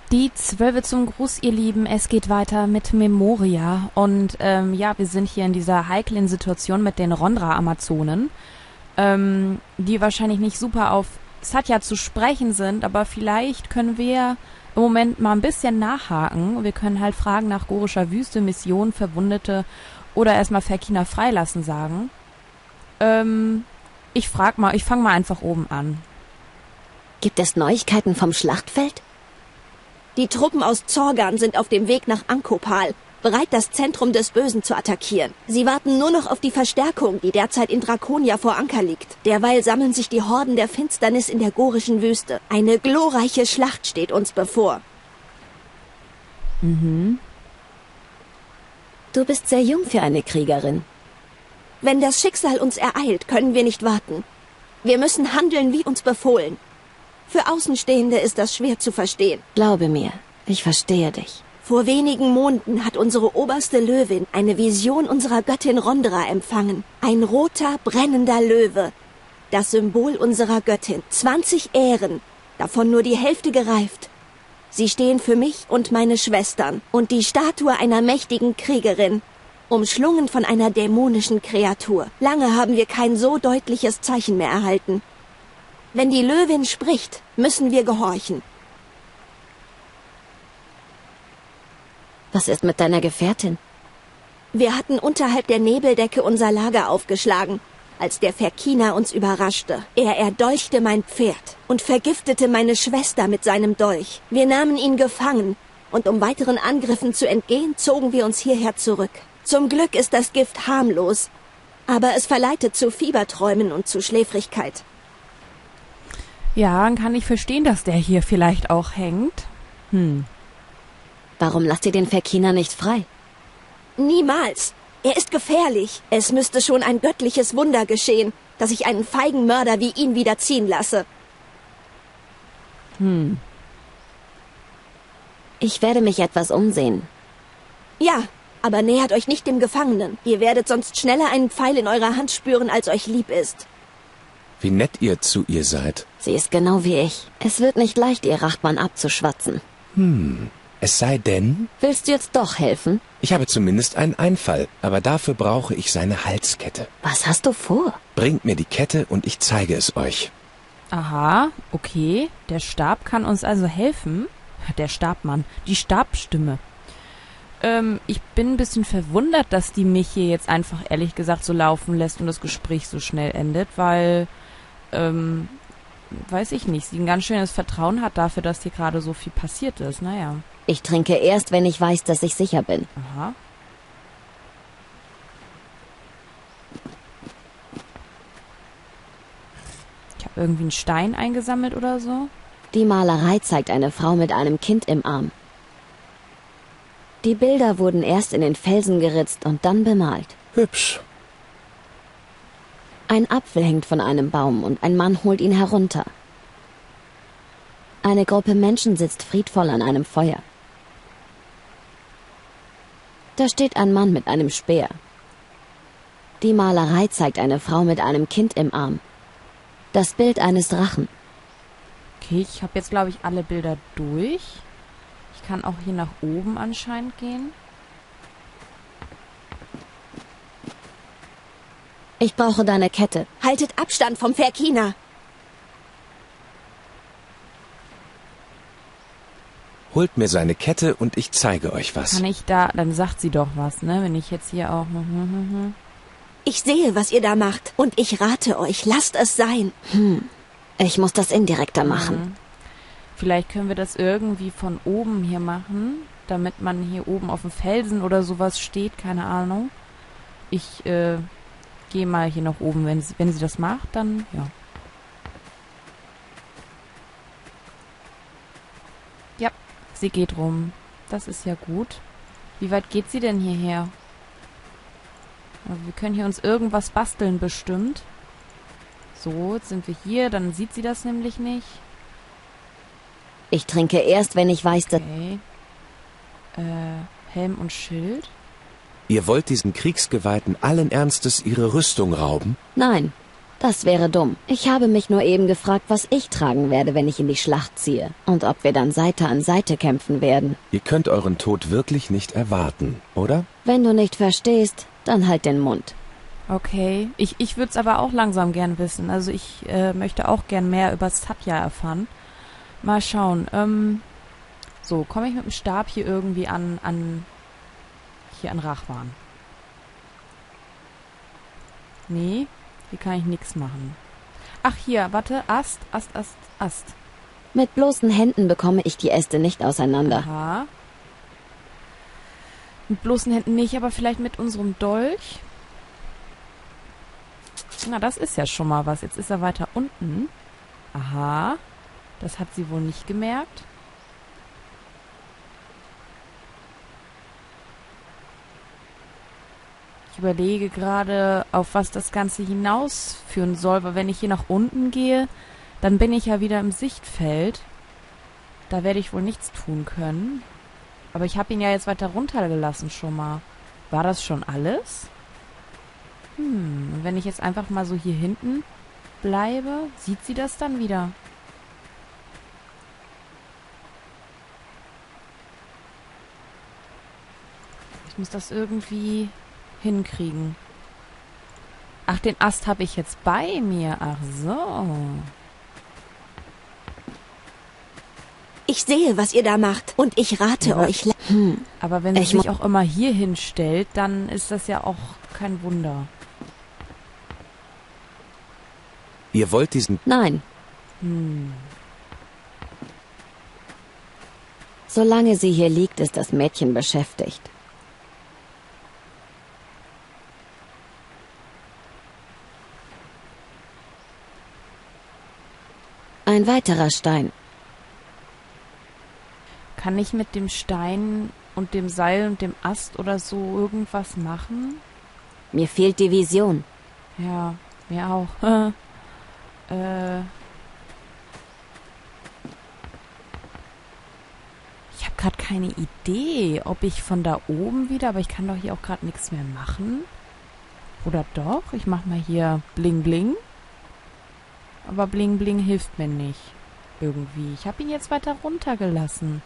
Die 12 zum Gruß, ihr Lieben. Es geht weiter mit Memoria. Und wir sind hier in dieser heiklen Situation mit den Rondra-Amazonen, die wahrscheinlich nicht super auf Satya zu sprechen sind, aber vielleicht können wir im Moment mal ein bisschen nachhaken. Wir können halt Fragen nach gorischer Wüste, Mission, Verwundete oder erstmal Ferkina freilassen sagen. Ich fange mal einfach oben an. Gibt es Neuigkeiten vom Schlachtfeld? Die Truppen aus Zorgan sind auf dem Weg nach Ankopal, bereit, das Zentrum des Bösen zu attackieren. Sie warten nur noch auf die Verstärkung, die derzeit in Draconia vor Anker liegt. Derweil sammeln sich die Horden der Finsternis in der gorischen Wüste. Eine glorreiche Schlacht steht uns bevor. Mhm. Du bist sehr jung für eine Kriegerin. Wenn das Schicksal uns ereilt, können wir nicht warten. Wir müssen handeln, wie uns befohlen. Für Außenstehende ist das schwer zu verstehen. Glaube mir, ich verstehe dich. Vor wenigen Monaten hat unsere oberste Löwin eine Vision unserer Göttin Rondra empfangen. Ein roter, brennender Löwe. Das Symbol unserer Göttin. 20 Ähren, davon nur die Hälfte gereift. Sie stehen für mich und meine Schwestern. Und die Statue einer mächtigen Kriegerin, umschlungen von einer dämonischen Kreatur. Lange haben wir kein so deutliches Zeichen mehr erhalten. Wenn die Löwin spricht, müssen wir gehorchen. Was ist mit deiner Gefährtin? Wir hatten unterhalb der Nebeldecke unser Lager aufgeschlagen, als der Ferkina uns überraschte. Er erdolchte mein Pferd und vergiftete meine Schwester mit seinem Dolch. Wir nahmen ihn gefangen, und um weiteren Angriffen zu entgehen, zogen wir uns hierher zurück. Zum Glück ist das Gift harmlos, aber es verleitet zu Fieberträumen und zu Schläfrigkeit. Ja, dann kann ich verstehen, dass der hier vielleicht auch hängt. Warum lasst ihr den Ferkina nicht frei? Niemals. Er ist gefährlich. Es müsste schon ein göttliches Wunder geschehen, dass ich einen feigen Mörder wie ihn wieder ziehen lasse. Ich werde mich etwas umsehen. Ja, aber nähert euch nicht dem Gefangenen. Ihr werdet sonst schneller einen Pfeil in eurer Hand spüren, als euch lieb ist. Wie nett ihr zu ihr seid. Sie ist genau wie ich. Es wird nicht leicht, ihr Rachmann abzuschwatzen. Es sei denn, Willst du jetzt doch helfen? ich habe zumindest einen Einfall, aber dafür brauche ich seine Halskette. Was hast du vor? Bringt mir die Kette und ich zeige es euch. Aha, okay. Der Stab kann uns also helfen. Der Stabmann, die Stabstimme. Ich bin ein bisschen verwundert, dass die mich hier jetzt einfach ehrlich gesagt so laufen lässt und das Gespräch so schnell endet, weil, weiß ich nicht, sie ein ganz schönes Vertrauen hat dafür, dass hier gerade so viel passiert ist. Naja. Ich trinke erst, wenn ich weiß, dass ich sicher bin. Aha. Ich habe irgendwie einen Stein eingesammelt oder so. Die Malerei zeigt eine Frau mit einem Kind im Arm. Die Bilder wurden erst in den Felsen geritzt und dann bemalt. Hübsch. Ein Apfel hängt von einem Baum und ein Mann holt ihn herunter. Eine Gruppe Menschen sitzt friedvoll an einem Feuer. Da steht ein Mann mit einem Speer. Die Malerei zeigt eine Frau mit einem Kind im Arm. Das Bild eines Drachen. Okay, ich habe jetzt, glaube ich, alle Bilder durch. Ich kann auch hier nach oben anscheinend gehen. Ich brauche deine Kette. Haltet Abstand vom Ferkina. Holt mir seine Kette und ich zeige euch was. Kann ich da, dann sagt sie doch was, ne? Wenn ich jetzt hier auch... Ich sehe, was ihr da macht, und ich rate euch, lasst es sein. Ich muss das indirekter machen. Vielleicht können wir das irgendwie von oben hier machen, damit man hier oben auf dem Felsen oder sowas steht, keine Ahnung. Ich gehe mal hier nach oben, wenn sie das macht, dann ja. Ja, sie geht rum. Das ist ja gut. Wie weit geht sie denn hierher? Also wir können hier uns irgendwas basteln bestimmt. So, jetzt sind wir hier, dann sieht sie das nämlich nicht. Ich trinke erst, wenn ich weiß, dass... Okay. Helm und Schild. Ihr wollt diesen Kriegsgeweihten allen Ernstes ihre Rüstung rauben? Nein, Das wäre dumm. Ich habe mich nur eben gefragt, was ich tragen werde, wenn ich in die Schlacht ziehe. Und ob wir dann Seite an Seite kämpfen werden. Ihr könnt euren Tod wirklich nicht erwarten, oder? Wenn du nicht verstehst, dann halt den Mund. Okay. Ich würde es aber auch langsam gern wissen. Also ich möchte auch gern mehr über Satya erfahren. Mal schauen. So, komme ich mit dem Stab hier irgendwie an Rachwan? Nee, hier kann ich nichts machen. Ach, hier, warte. Ast. Mit bloßen Händen bekomme ich die Äste nicht auseinander. Aha. Mit bloßen Händen nicht, aber vielleicht mit unserem Dolch. Na, das ist ja schon mal was. Jetzt ist er weiter unten. Aha. Das hat sie wohl nicht gemerkt. Ich überlege gerade, auf was das Ganze hinausführen soll, weil wenn ich hier nach unten gehe, dann bin ich ja wieder im Sichtfeld. Da werde ich wohl nichts tun können. Aber ich habe ihn ja jetzt weiter runtergelassen schon mal. War das schon alles? Und wenn ich jetzt einfach mal so hier hinten bleibe, sieht sie das dann wieder? Ich muss das irgendwie hinkriegen. Ach, den Ast habe ich jetzt bei mir. Ach so. Ich sehe, was ihr da macht. Und ich rate euch. Aber wenn sie sich auch immer hier hinstellt, dann ist das ja auch kein Wunder. Ihr wollt diesen... Nein. Solange sie hier liegt, ist das Mädchen beschäftigt. Ein weiterer Stein. Kann ich mit dem Stein und dem Seil und dem Ast oder so irgendwas machen? Mir fehlt die Vision. Ja, mir auch. Ich habe gerade keine Idee, ob ich von da oben wieder, aber ich kann doch hier auch gerade nichts mehr machen. Oder doch? Ich mache mal hier Bling Bling. Aber Bling Bling hilft mir nicht. Irgendwie. Ich habe ihn jetzt weiter runtergelassen.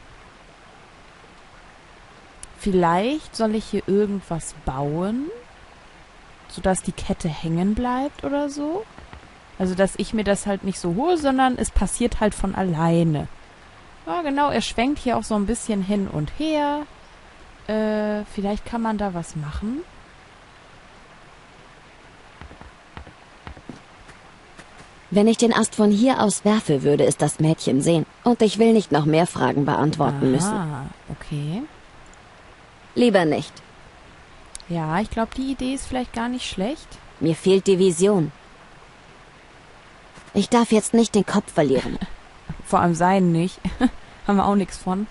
Vielleicht soll ich hier irgendwas bauen, sodass die Kette hängen bleibt oder so. Also, dass ich mir das halt nicht so hole, sondern es passiert halt von alleine. Ja, genau, er schwenkt hier auch so ein bisschen hin und her. Vielleicht kann man da was machen. Wenn ich den Ast von hier aus werfe, würde es das Mädchen sehen. Und ich will nicht noch mehr Fragen beantworten müssen. Ah, okay. Lieber nicht. Ja, ich glaube, die Idee ist vielleicht gar nicht schlecht. Mir fehlt die Vision. Ich darf jetzt nicht den Kopf verlieren. Vor allem seinen nicht. Haben wir auch nichts von.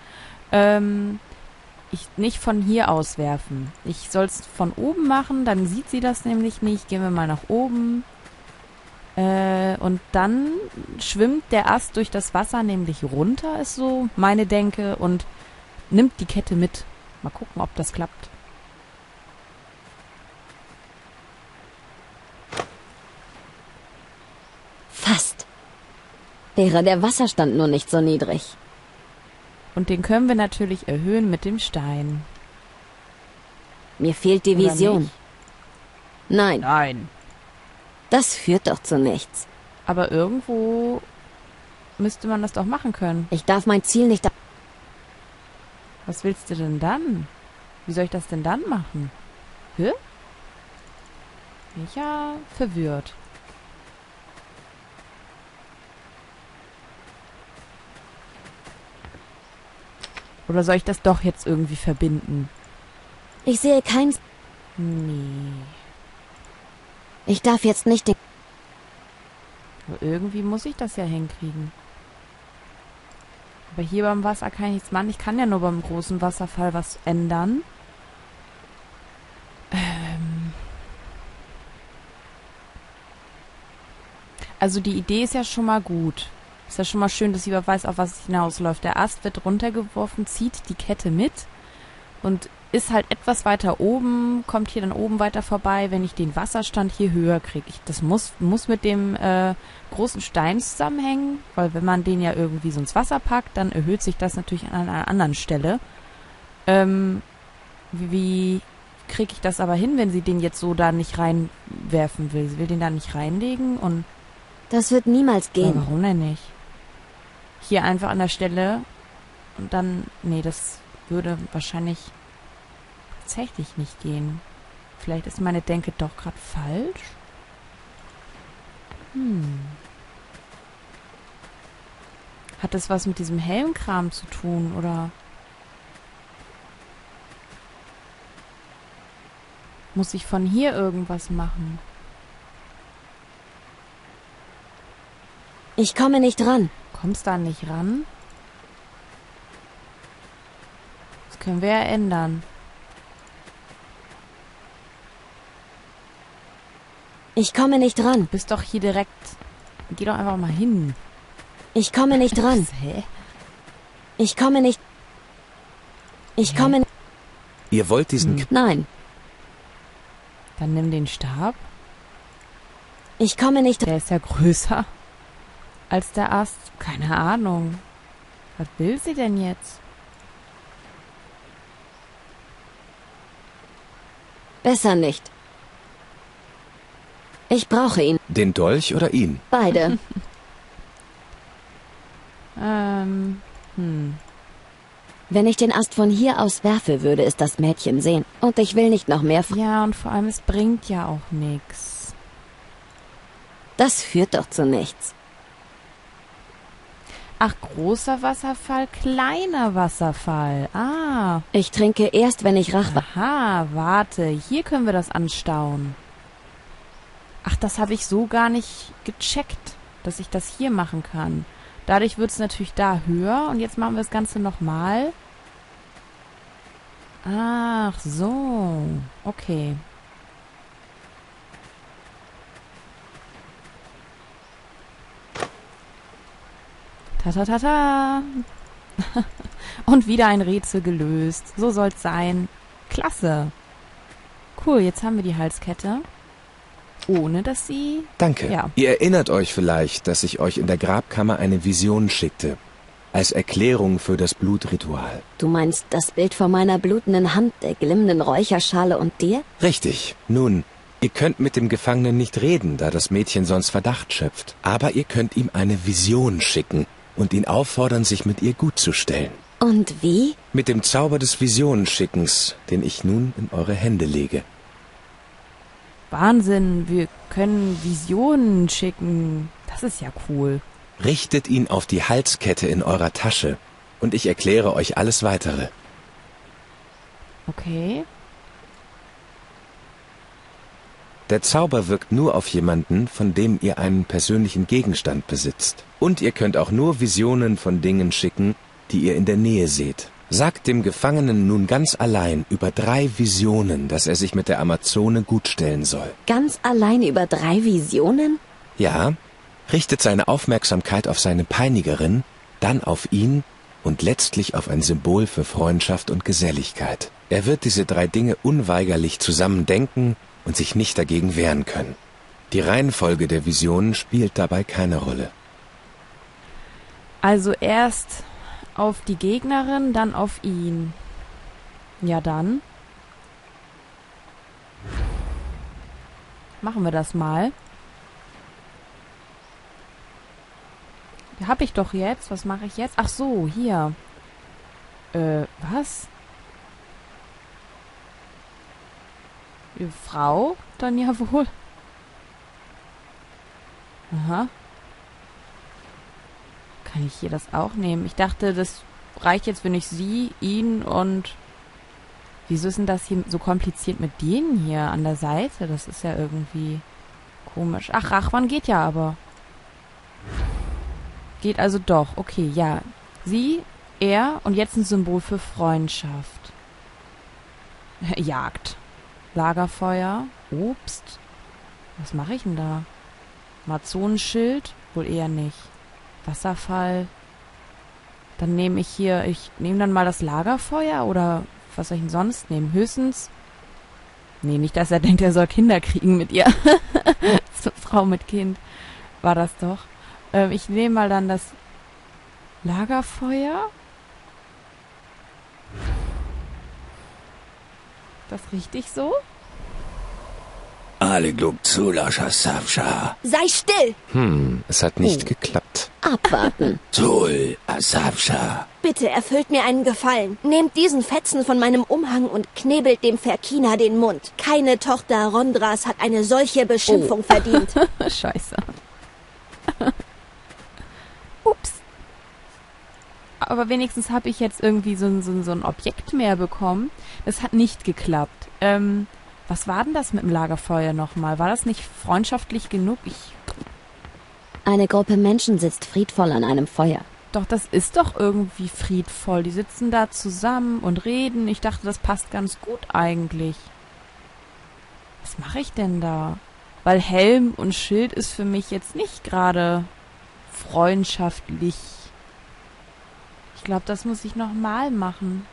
Nicht von hier aus werfen. Ich soll es von oben machen, dann sieht sie das nämlich nicht. Gehen wir mal nach oben. Und dann schwimmt der Ast durch das Wasser nämlich runter, ist so meine Denke, und nimmt die Kette mit. Mal gucken, ob das klappt. Fast. Wäre der Wasserstand nur nicht so niedrig. Und den können wir natürlich erhöhen mit dem Stein. Mir fehlt die Oder Vision. nicht? Nein, Nein. das führt doch zu nichts. Aber irgendwo müsste man das doch machen können. Ich darf mein Ziel nicht... Was willst du denn dann? Wie soll ich das denn dann machen? Hä? Bin ich ja verwirrt. Oder soll ich das doch jetzt irgendwie verbinden? Ich sehe kein... Nee. Ich darf jetzt nicht den... Aber irgendwie muss ich das ja hinkriegen. Aber hier beim Wasser kann ich nichts machen. Ich kann ja nur beim großen Wasserfall was ändern. Also die Idee ist ja schon mal gut. Ist ja schon mal schön, dass sie weiß, auf was es hinausläuft. Der Ast wird runtergeworfen, zieht die Kette mit. und ist halt etwas weiter oben, kommt hier dann oben weiter vorbei, wenn ich den Wasserstand hier höher kriege. Das muss mit dem großen Stein zusammenhängen, weil wenn man den ja irgendwie so ins Wasser packt, dann erhöht sich das natürlich an einer anderen Stelle. Wie kriege ich das aber hin, wenn sie den jetzt so da nicht reinwerfen will? Sie will den da nicht reinlegen und... Das wird niemals gehen. Ja, warum denn nicht? Hier einfach an der Stelle und dann... Nee, das würde wahrscheinlich tatsächlich nicht gehen. Vielleicht ist meine Denke doch gerade falsch. Hat das was mit diesem Helmkram zu tun, oder... Muss ich von hier irgendwas machen? Ich komme nicht ran. Kommst da nicht ran? Das können wir ja ändern. Ich komme nicht ran. Du bist doch hier direkt... Geh doch einfach mal hin. Ich komme nicht ran. Hä? Ich komme nicht... Ich komme... Ihr wollt diesen... Nein. Dann nimm den Stab. Ich komme nicht... Der ist ja größer als der Ast. Keine Ahnung. Was will sie denn jetzt? Besser nicht. Ich brauche ihn. Den Dolch oder ihn? Beide. Wenn ich den Ast von hier aus werfe, würde es das Mädchen sehen. Und ich will nicht noch mehr... Ja, und vor allem, es bringt ja auch nichts. Das führt doch zu nichts. Ach, großer Wasserfall, kleiner Wasserfall. Ah. Ich trinke erst, wenn ich Rach... Aha, warte. Hier können wir das anstauen. Ach, das habe ich so gar nicht gecheckt, dass ich das hier machen kann. Dadurch wird es natürlich da höher. Und jetzt machen wir das Ganze nochmal. Ach so. Okay. Ta-ta-ta-ta. Und wieder ein Rätsel gelöst. So soll's sein. Klasse. Cool, jetzt haben wir die Halskette. Ohne, dass sie... Danke. Ja. Ihr erinnert euch vielleicht, dass ich euch in der Grabkammer eine Vision schickte. Als Erklärung für das Blutritual. Du meinst das Bild von meiner blutenden Hand, der glimmenden Räucherschale und dir? Richtig. Nun, ihr könnt mit dem Gefangenen nicht reden, da das Mädchen sonst Verdacht schöpft. Aber ihr könnt ihm eine Vision schicken und ihn auffordern, sich mit ihr gut zu stellen. Und wie? Mit dem Zauber des Visionenschickens, den ich nun in eure Hände lege. Wahnsinn, wir können Visionen schicken. Das ist ja cool. Richtet ihn auf die Halskette in eurer Tasche und ich erkläre euch alles Weitere. Okay. Der Zauber wirkt nur auf jemanden, von dem ihr einen persönlichen Gegenstand besitzt. Und ihr könnt auch nur Visionen von Dingen schicken, die ihr in der Nähe seht. Sagt dem Gefangenen nun ganz allein über 3 Visionen, dass er sich mit der Amazone gutstellen soll. Ganz allein über 3 Visionen? Ja, richtet seine Aufmerksamkeit auf seine Peinigerin, dann auf ihn und letztlich auf ein Symbol für Freundschaft und Geselligkeit. Er wird diese 3 Dinge unweigerlich zusammen denken und sich nicht dagegen wehren können. Die Reihenfolge der Visionen spielt dabei keine Rolle. Also erst auf die Gegnerin, dann auf ihn. Ja, dann. Machen wir das mal. Hab ich doch jetzt. Was mache ich jetzt? Ach so, hier. Was? Frau? Dann ja wohl. Aha. Kann ich hier das auch nehmen? Ich dachte, das reicht jetzt, wenn ich sie, ihn und... Wieso ist denn das hier so kompliziert mit denen hier an der Seite? Das ist ja irgendwie komisch. Ach, Rachwan geht ja aber. Geht also doch. Okay, ja. Sie, er und jetzt ein Symbol für Freundschaft. Jagd. Lagerfeuer. Obst. Was mache ich denn da? Amazonenschild? Wohl eher nicht. Wasserfall. Dann nehme ich nehme dann mal das Lagerfeuer oder Was soll ich denn sonst nehmen? Höchstens... Nee, nicht, dass er denkt, er soll Kinder kriegen mit ihr. So, Frau mit Kind war das doch. Ich nehme mal dann das Lagerfeuer. Das richtig so? Ale glub Zulascha Savscha. Sei still! Es hat nicht geklappt. Abwarten. Zul Asavscha. Bitte erfüllt mir einen Gefallen. Nehmt diesen Fetzen von meinem Umhang und knebelt dem Verkina den Mund. Keine Tochter Rondras hat eine solche Beschimpfung verdient. Scheiße. Ups. Aber wenigstens habe ich jetzt irgendwie so ein Objekt mehr bekommen. Das hat nicht geklappt. Was war denn das mit dem Lagerfeuer nochmal? War das nicht freundschaftlich genug? Eine Gruppe Menschen sitzt friedvoll an einem Feuer. Doch, das ist doch irgendwie friedvoll. Die sitzen da zusammen und reden. Ich dachte, das passt ganz gut eigentlich. Was mache ich denn da? Weil Helm und Schild ist für mich jetzt nicht gerade freundschaftlich. Ich glaube, das muss ich nochmal machen.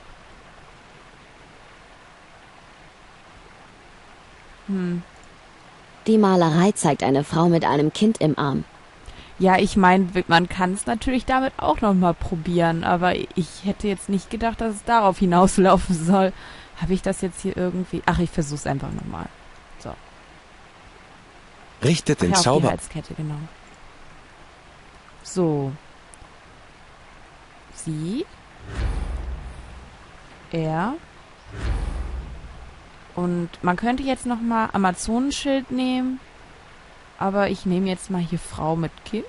Die Malerei zeigt eine Frau mit einem Kind im Arm. Ja, ich meine, man kann es natürlich damit auch nochmal probieren, aber ich hätte jetzt nicht gedacht, dass es darauf hinauslaufen soll. Habe ich das jetzt hier irgendwie... Ach, ich versuch's einfach nochmal. So. Richtet den Auf die Zauber... Halskette, genau. So. Sie. Er. Und man könnte jetzt nochmal Amazonenschild nehmen. Aber ich nehme jetzt mal hier Frau mit Kind.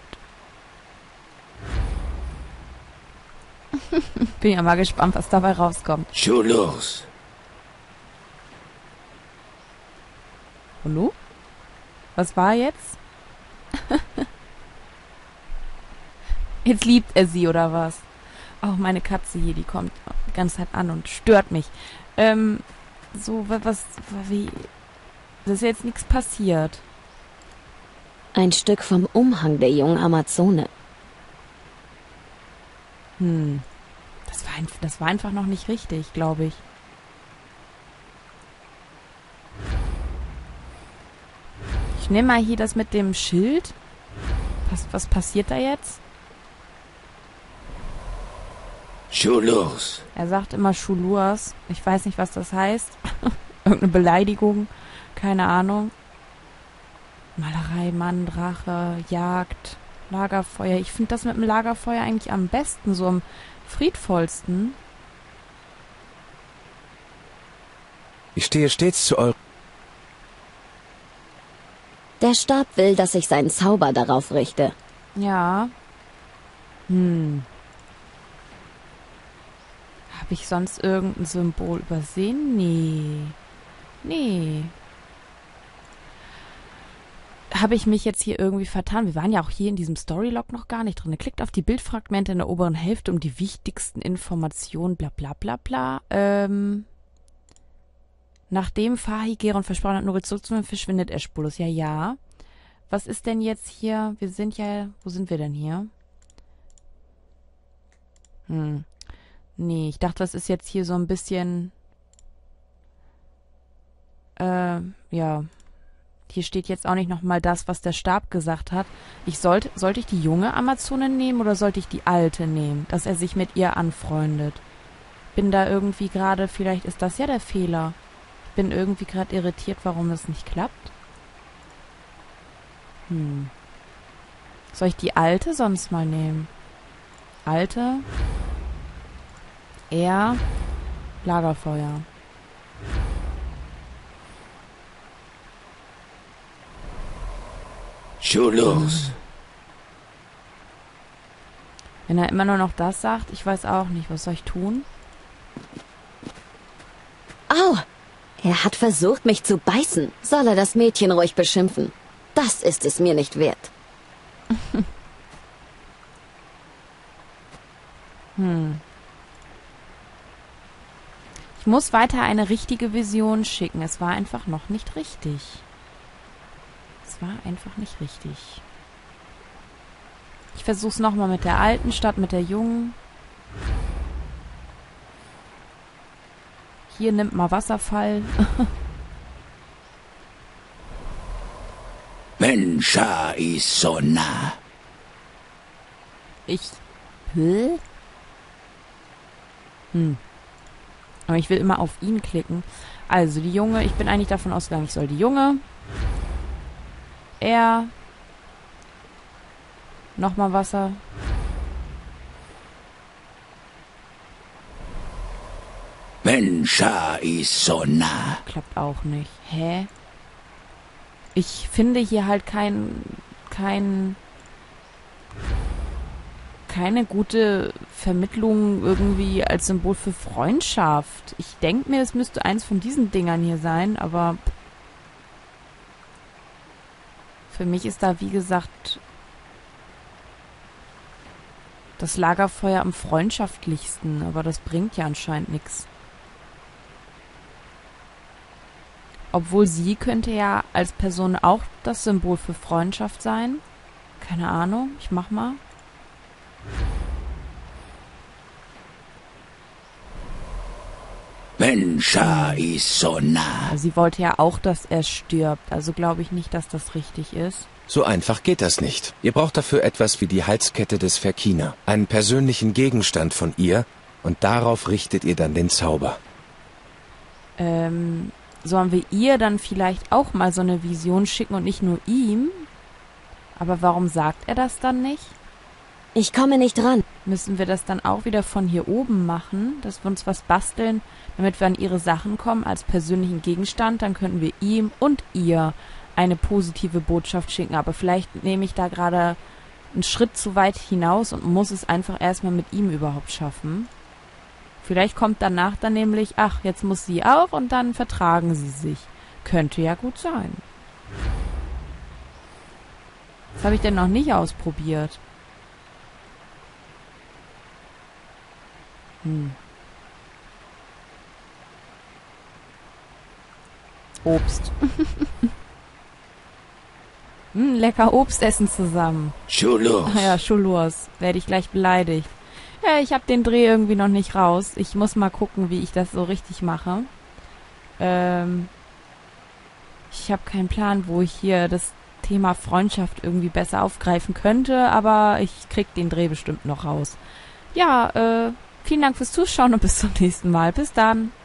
Bin ja mal gespannt, was dabei rauskommt. Schulus. Und nu? Was war jetzt? Jetzt liebt er sie, oder was? Oh, meine Katze hier, die kommt die ganze Zeit an und stört mich. Wie... Das ist jetzt nichts passiert. Ein Stück vom Umhang der jungen Amazone. Das war einfach noch nicht richtig, glaube ich. Ich nehme mal hier das mit dem Schild. Was passiert da jetzt? Schulus. Er sagt immer Schulurs. Ich weiß nicht, was das heißt. Irgendeine Beleidigung. Keine Ahnung. Malerei, Mann, Drache, Jagd, Lagerfeuer. Ich finde das mit dem Lagerfeuer eigentlich am besten, so am friedvollsten. Ich stehe stets zu eurer... Der Stab will, dass ich seinen Zauber darauf richte. Ja. Habe ich sonst irgendein Symbol übersehen? Nee. Habe ich mich jetzt hier irgendwie vertan? Wir waren ja auch hier in diesem Storylog noch gar nicht drin. Klickt auf die Bildfragmente in der oberen Hälfte, um die wichtigsten Informationen, bla bla bla bla. Nachdem Fahi Geron versprochen hat, Nuri zurückzunehmen, verschwindet er spurlos. Ja. Was ist denn jetzt hier? Wir sind ja... Wo sind wir denn hier? Nee, ich dachte, das ist jetzt hier so ein bisschen... ja... Hier steht jetzt auch nicht nochmal das, was der Stab gesagt hat. Sollte ich die junge Amazone nehmen oder sollte ich die alte nehmen? Dass er sich mit ihr anfreundet. Bin da irgendwie gerade, vielleicht ist das ja der Fehler. Ich bin irgendwie gerade irritiert, warum es nicht klappt. Soll ich die alte sonst mal nehmen? Alte. Er. Lagerfeuer. Schulus. Wenn er immer nur noch das sagt, ich weiß auch nicht, was soll ich tun? Au! Er hat versucht, mich zu beißen. Soll er das Mädchen ruhig beschimpfen? Das ist es mir nicht wert. Ich muss weiter eine richtige Vision schicken. Es war einfach noch nicht richtig. Ich versuch's nochmal mit der alten statt mit der jungen. hier, nimmt mal Wasserfall. Mensha is so nah. Aber ich will immer auf ihn klicken. Also die Junge, ich bin eigentlich davon ausgegangen, ich soll die Junge. Er. Nochmal Wasser. Mensha is so nah. Klappt auch nicht. Hä? Ich finde hier halt keine gute Vermittlung irgendwie als Symbol für Freundschaft. Ich denke mir, es müsste eins von diesen Dingern hier sein, aber für mich ist da, wie gesagt, das Lagerfeuer am freundschaftlichsten, aber das bringt ja anscheinend nichts. Obwohl sie könnte ja als Person auch das Symbol für Freundschaft sein. Keine Ahnung, ich mach mal. Mensha is so nah. Sie wollte ja auch, dass er stirbt, also glaube ich nicht, dass das richtig ist. So einfach geht das nicht. Ihr braucht dafür etwas wie die Halskette des Verkina, einen persönlichen Gegenstand von ihr, und darauf richtet ihr dann den Zauber. Sollen wir ihr dann vielleicht auch mal so eine Vision schicken und nicht nur ihm? Aber warum sagt er das dann nicht? Ich komme nicht ran. Müssen wir das dann auch wieder von hier oben machen, dass wir uns was basteln, damit wir an ihre Sachen kommen als persönlichen Gegenstand? Dann könnten wir ihm und ihr eine positive Botschaft schicken. Aber vielleicht nehme ich da gerade einen Schritt zu weit hinaus und muss es einfach erstmal mit ihm überhaupt schaffen. Vielleicht kommt danach dann nämlich, ach, jetzt muss sie auch und dann vertragen sie sich. Könnte ja gut sein. Das habe ich denn noch nicht ausprobiert. Obst. Lecker Obst essen zusammen. Schulurs. Ja, Schulurs. Werde ich gleich beleidigt. Ja, ich habe den Dreh irgendwie noch nicht raus. Ich muss mal gucken, wie ich das so richtig mache. Ich habe keinen Plan, wo ich hier das Thema Freundschaft irgendwie besser aufgreifen könnte, aber ich krieg den Dreh bestimmt noch raus. Ja, vielen Dank fürs Zuschauen und bis zum nächsten Mal. Bis dann.